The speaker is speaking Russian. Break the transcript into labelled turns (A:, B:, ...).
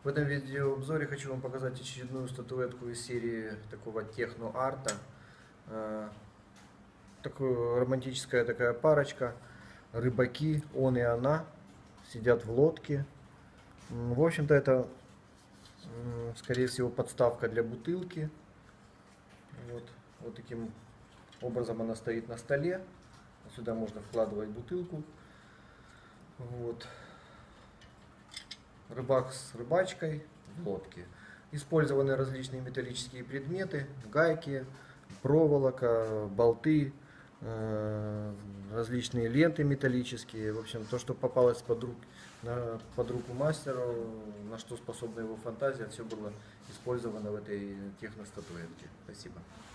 A: В этом видеообзоре хочу вам показать очередную статуэтку из серии такого техно-арта. Такая романтическая такая парочка. Рыбаки, он и она, сидят в лодке. В общем-то это, скорее всего, подставка для бутылки. Вот таким образом она стоит на столе. Сюда можно вкладывать бутылку. Вот. Рыбак с рыбачкой в лодке. Использованы различные металлические предметы, гайки, проволока, болты, различные ленты металлические. В общем, то, что попалось под руку мастеру, на что способна его фантазия, все было использовано в этой техностатуэтке. Спасибо.